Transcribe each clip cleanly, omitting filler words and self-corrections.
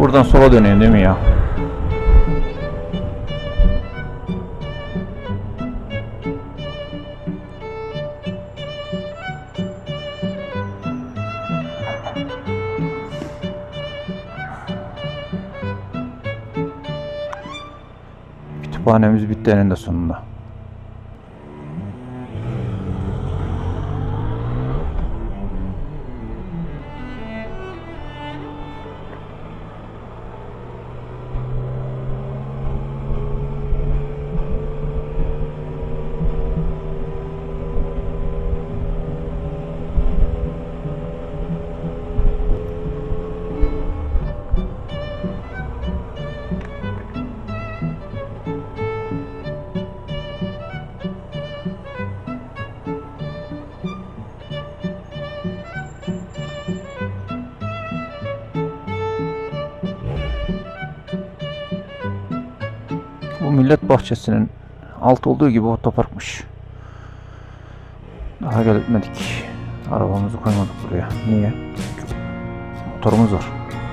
Buradan sola döneyim değil mi ya? Kütüphanemiz bitti eninde sonunda. Bu millet bahçesinin alt olduğu gibi otoparkmış. Daha gelmedik. Arabamızı koymadık buraya. Niye? Çünkü motorumuz var.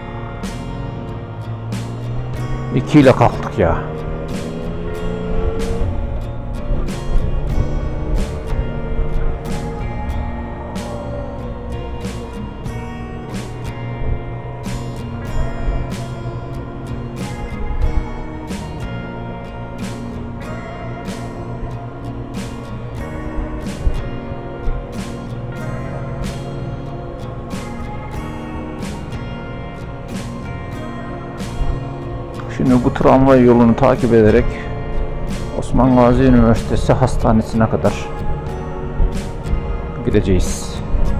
2 ile kalktık ya. Şimdi bu tramvay yolunu takip ederek Osman Gazi Üniversitesi Hastanesi'ne kadar gideceğiz.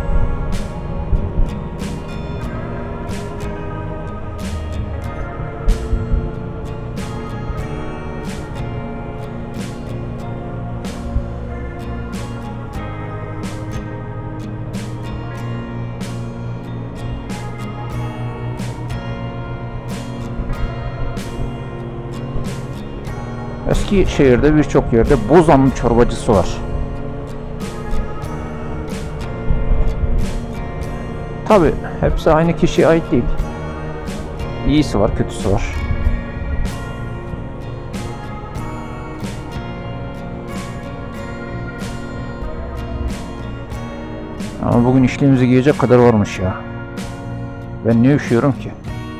Eskişehir'de birçok yerde Bozanlı çorbacısı var. Tabi hepsi aynı kişiye ait değil. İyisi var, kötüsü var. Ama bugün işliğimizi giyecek kadar varmış ya. Ben niye üşüyorum ki?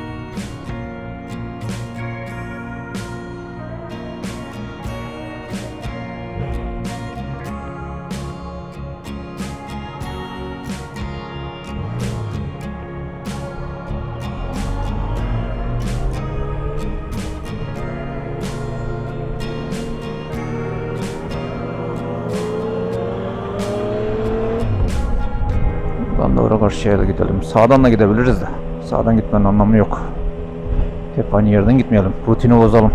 Buradan doğru karşıya da gidelim. Sağdan da gidebiliriz de. Sağdan gitmenin anlamı yok. Hep aynı yerden gitmeyelim. Rutini bozalım.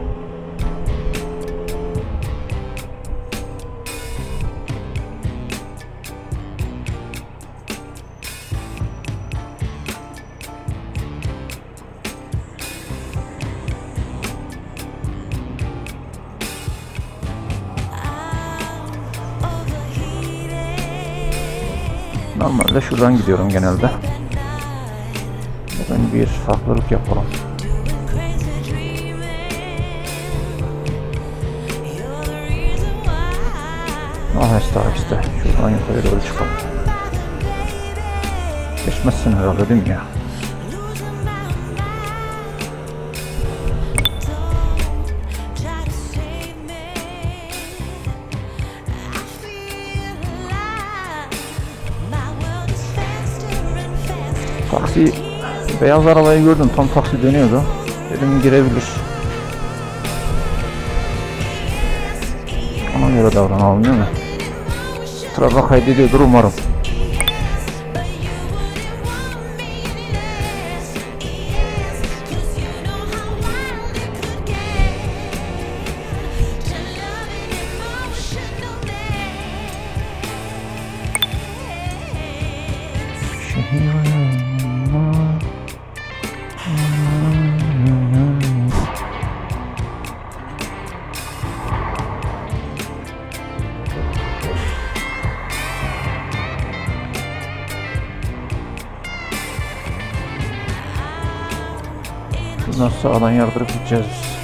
Normalde şuradan gidiyorum genelde. Bugün bir farklılık yapalım. Aheste aheste şuradan yukarı doğru çıkalım. Geçmezsin herhalde değil mi ya? Taksi, beyaz arabayı gördüm, tam taksi dönüyordu. Dedim girebilir. Ona göre davranalım değil mi? Trafik kaydediyordur umarım. Şuradan sağdan yardırıp gideceğiz biz.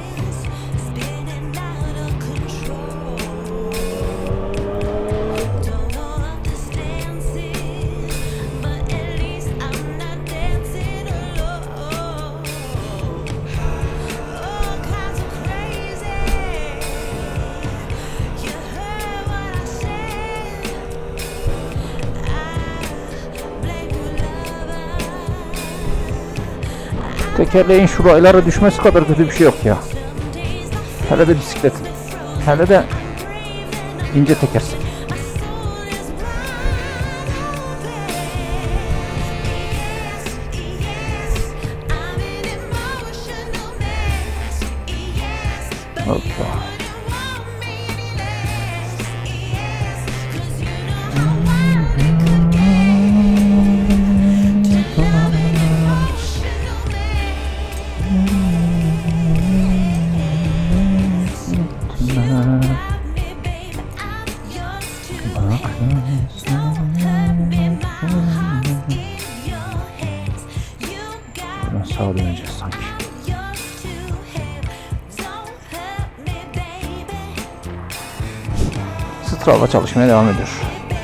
Tekerleğin şu raylara düşmesi kadar kötü bir şey yok ya. Hele de bisikletin. Hele de ince tekersin. Hoppa. Buradan sağa döneceğiz sanki. Strava çalışmaya devam ediyor.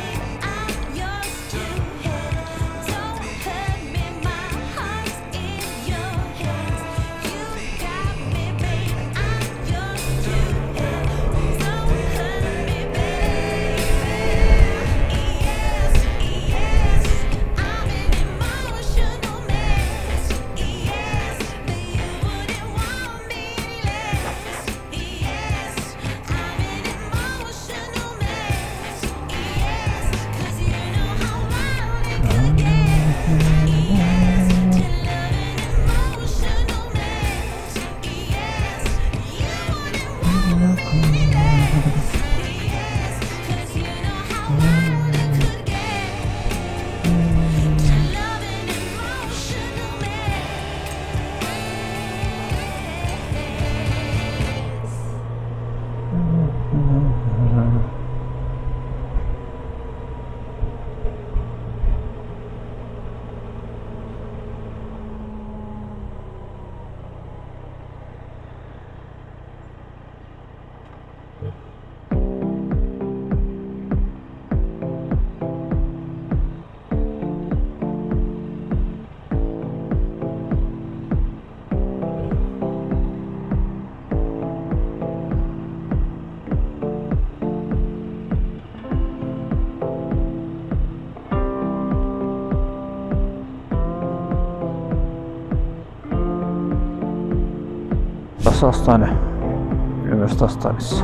Burası hastane. Üniversite hastanesi.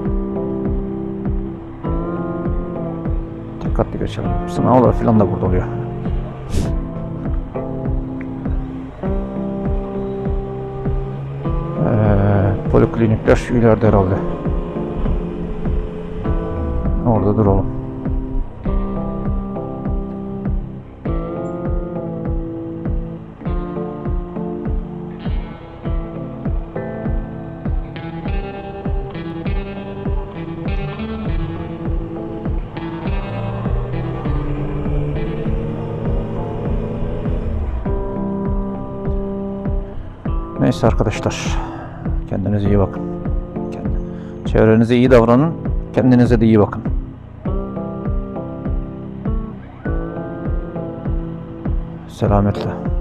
Dikkatli geçelim. Sınavlar falan da burada oluyor. Poliklinikler şu ileride herhalde. Orada duralım. Neyse arkadaşlar, kendinize iyi bakın. Çevrenize iyi davranın, kendinize de iyi bakın. Selametle.